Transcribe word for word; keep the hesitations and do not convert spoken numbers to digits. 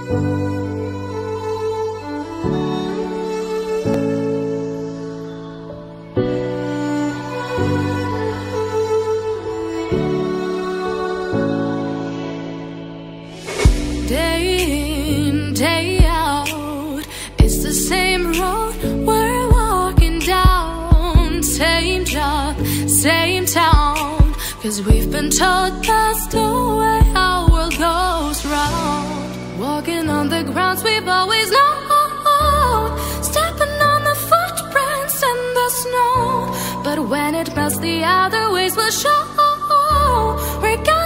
Day in, day out, it's the same road we're walking down. Same job, same town, 'cause we've been told that's the way our world goes round. Walking on the grounds we've always known, stepping on the footprints in the snow. But when it melts, the other ways will show. We're